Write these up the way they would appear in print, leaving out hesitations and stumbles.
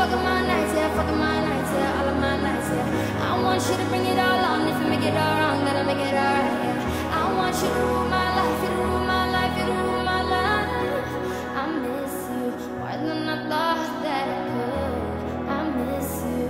fucking my nights, yeah, fucking my nights, yeah, all of my nights, yeah. I want you to bring it all on. If you make it all wrong, then I make it alright, yeah. I want you to rule my life, you to rule my life, you to rule my life. I miss you more than I thought that I could. I miss you.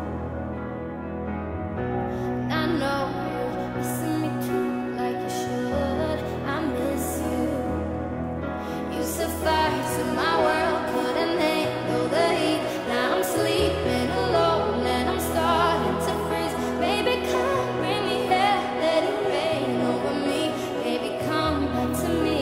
I know you're missing me too, like you should. I miss you. You set fire to my world, couldn't handle the heat. Now I'm sleeping alone and I'm starting to freeze. Baby, come bring me here, let it rain over me. Baby, come back to me.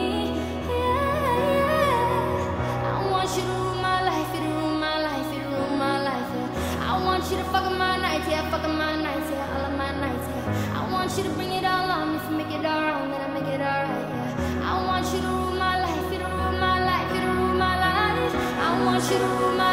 Yeah. I want you to rule my life, you to rule my life, you to rule my life, yeah. I want you to fucking my nights, yeah, fucking my nights, yeah, all of my nights, yeah. I want you to bring it all on. If you make it all wrong, then I make it alright, yeah. I want you to rule my life, you to rule my life, you to rule my life. I want you to rule my